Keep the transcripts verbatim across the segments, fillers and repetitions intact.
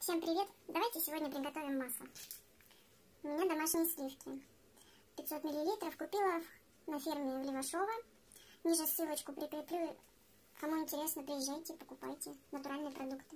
Всем привет! Давайте сегодня приготовим масло. У меня домашние сливки. пятьсот миллилитров купила на ферме в Левашово. Ниже ссылочку прикреплю. Кому интересно, приезжайте, покупайте натуральные продукты.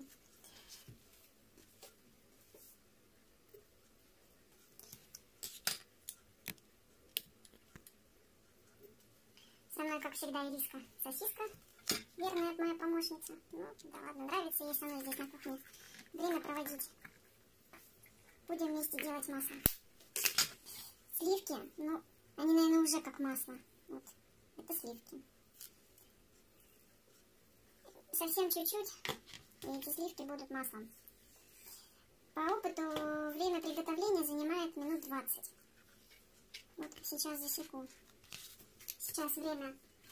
Со мной, как всегда, Ириска сосиска. Верная моя помощница. Ну, да ладно, нравится ей со мной здесь на кухне время проводить. Будем вместе делать масло. Сливки, ну, они, наверное, уже как масло. Вот, это сливки. Совсем чуть-чуть, и эти сливки будут маслом. По опыту время приготовления занимает минут двадцать. Вот сейчас засеку. Сейчас время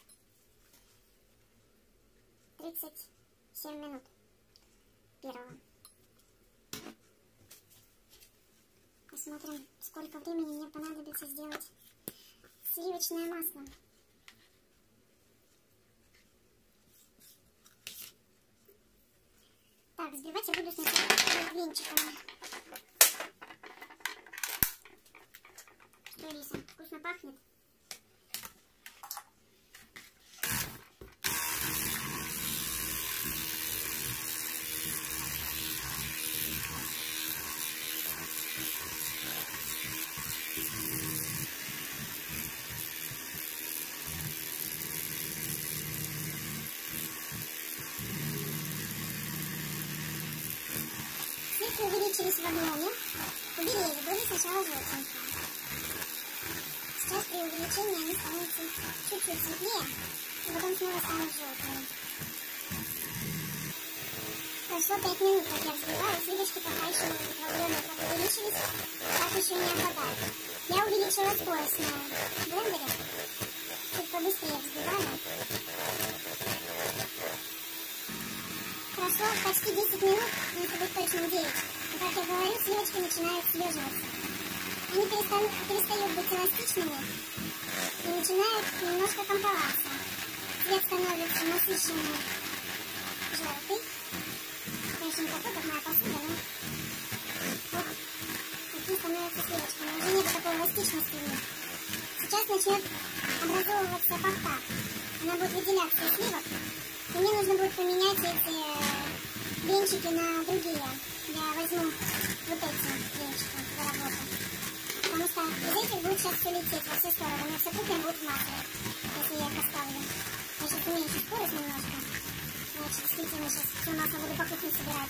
тридцать семь минут первого. Посмотрим, сколько времени мне понадобится сделать сливочное масло. Так, взбивать я буду сначала венчиками. Что, Лиса, вкусно пахнет? Сливки увеличились в объеме. Убери их, были сначала желтенькие. Сейчас при увеличении они становятся чуть-чуть светлее, и потом снова станут желтыми. Прошло пять минут, как я взбиваю, сливочки пока еще в объеме как увеличились, так еще не опадают. Я увеличила скорость на блендере, чуть побыстрее взбиваю. Прошло почти десять минут, если быть точным девять. И как я говорю, сливочки начинают слеживаться. Они перестают, перестают быть эластичными и начинают немножко комковаться. Цвет становится насыщенный желтый. Конечно, не такой, как моя посуда, но вот такие становятся сливочками. Уже нет такой эластичности в них. Сейчас начнет образовываться порта. Она будет выделяться из сливок. И мне нужно будет поменять эти венчики на другие. Я возьму вот эти венчики за работу. Потому что из этих будет сейчас все лететь во все стороны. У меня все кухня будет в масле, если я их оставлю. Я сейчас уменьшу скорость немножко. Значит, действительно, сейчас все масло буду по кухне собирать.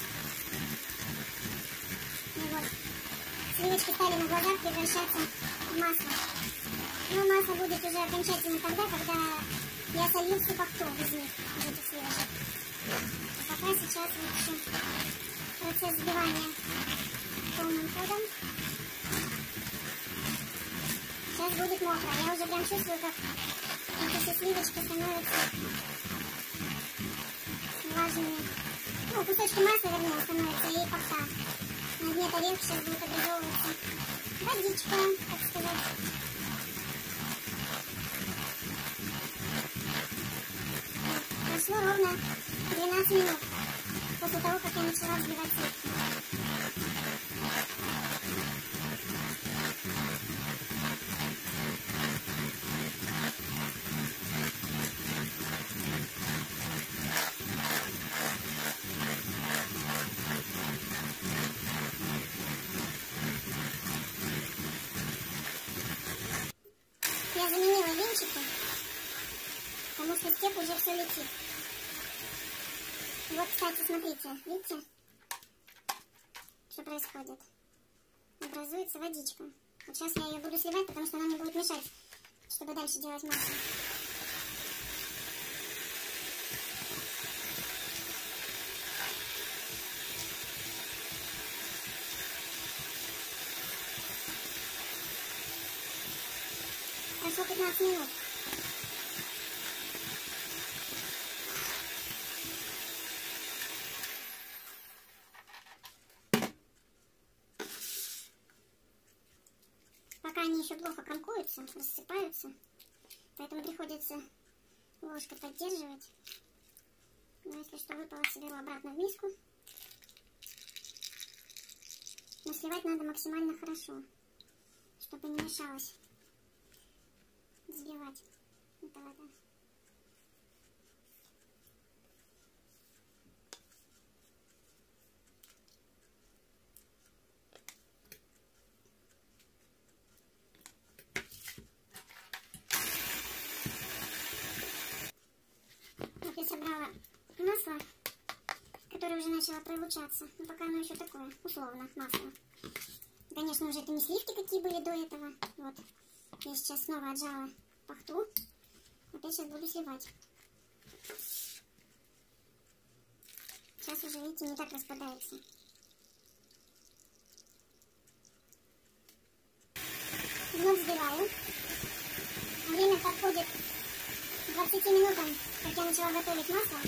И вот, сливочки стали на глазах превращаться в масло. Но масло будет уже окончательно тогда, когда я солью всю пахту из них, из этих сливочек. А пока сейчас лучше процесс взбивания полным ходом. Сейчас будет мокро. Я уже прям чувствую, как эти все сливочки становятся влажными. Ну, кусочки масла, вернее, становятся, и пахта. На дне тарелки сейчас будет образовываться водичка, так сказать. Прошло ровно двенадцать минут после того, как я начала взбивать сливки. Я заменила венчики, потому что с тех уже все летит. Вот, кстати, смотрите, видите, что происходит? Образуется водичка. Вот сейчас я ее буду сливать, потому что она мне будет мешать, чтобы дальше делать масло. Прошло пятнадцать минут. Пока они еще плохо комкуются, рассыпаются, поэтому приходится ложкой поддерживать. Но если что выпало, соберу обратно в миску. Но сливать надо максимально хорошо, чтобы не мешалось взбивать эта вода. Вот я собрала масло, которое уже начало пролучаться, но пока оно еще такое, условно, масло. Конечно, уже это не сливки, какие были до этого. Вот. Я сейчас снова отжала пахту. Опять сейчас буду сливать. Сейчас уже, видите, не так распадается. Вновь взбиваю. Время подходит к двадцати минутам, как я начала готовить масло.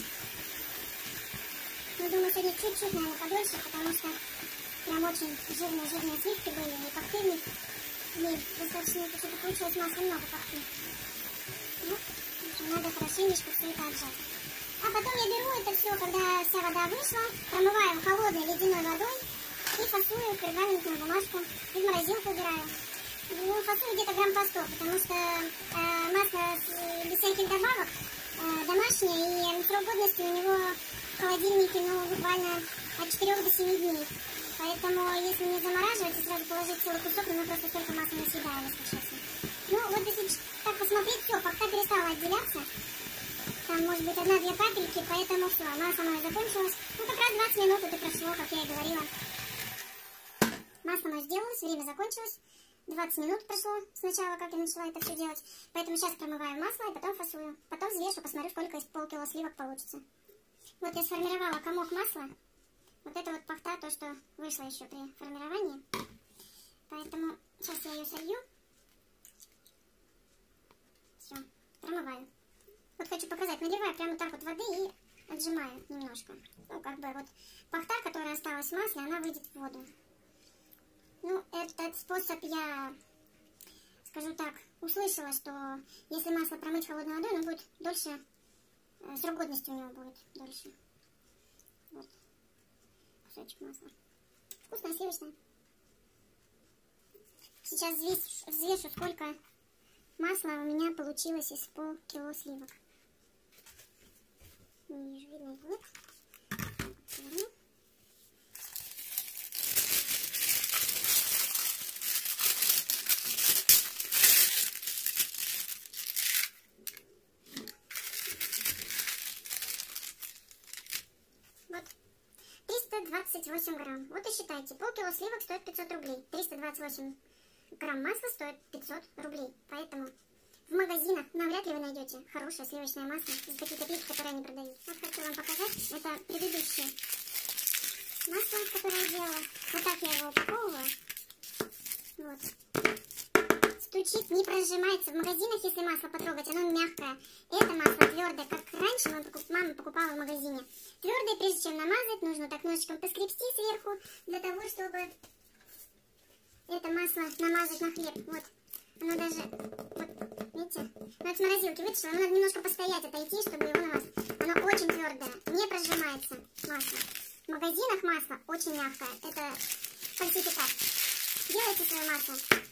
Но думаю, сегодня чуть-чуть, наверное, подольше, потому что прям очень жирные-жирные сливки были, и пахты в них, и достаточно, что-то получилось масла много пахты. Ну, в общем, надо хорошенечко все это отжать. А потом я беру это все, когда вся вода вышла, промываю холодной ледяной водой и фасую в пергаментную бумажку, и в морозилку убираю. Ну, фасую где-то грамм по сто, потому что э, масло с, без всяких добавок э, домашнее, и срок годности у него в холодильнике, ну, буквально от четырёх до семи дней. Поэтому, если не замораживать и сразу положить целый кусок, ну, мы просто столько масла не съедаем, если честно. Ну, вот если так посмотреть, все, пахта перестала отделяться. Там, может быть, одна-две капельки, поэтому все, масло мое закончилось. Ну, как раз двадцать минут это прошло, как я и говорила. Масло мое сделалось, время закончилось. двадцать минут прошло с начала, как я начала это все делать. Поэтому сейчас промываю масло и потом фасую. Потом взвешу, посмотрю, сколько из полкило сливок получится. Вот я сформировала комок масла. Вот это вот пахта, то, что вышло еще при формировании. Поэтому сейчас я ее солью. Все, промываю. Вот хочу показать, наливаю прямо так вот воды и отжимаю немножко. Ну, как бы вот пахта, которая осталась в масле, она выйдет в воду. Ну, этот способ я, скажу так, услышала, что если масло промыть холодной водой, оно будет дольше, э, срок годности у него будет дольше. Вот, кусочек масла. Вкусное, сливочное. Сейчас взвешу, взвешу, сколько масла у меня получилось из полкило сливок. Не вижу, видно будет. Вот, триста двадцать восемь грамм. Вот и считайте, полкило сливок стоит пятьсот рублей. триста двадцать восемь грамм масла стоит пятьсот рублей. Поэтому в магазинах навряд ли вы найдете хорошее сливочное масло за какие-то копейки, которые они продают. Вот хочу вам показать. Это предыдущее масло, которое я делала. Вот так я его упаковываю. Вот. Стучит, не прожимается. В магазинах, если масло потрогать, оно мягкое. Это масло твердое, как раньше мама покупала в магазине. Твердое, прежде чем намазать, нужно так ножичком поскребсти сверху, для того, чтобы это масло намазать на хлеб. Вот. Оно даже, вот, видите, ну, от морозилки вытащила, оно надо немножко постоять, отойти, чтобы его намазать. Оно очень твердое, не прожимается масло. В магазинах масло очень мягкое, это фальсификат. Делайте свое масло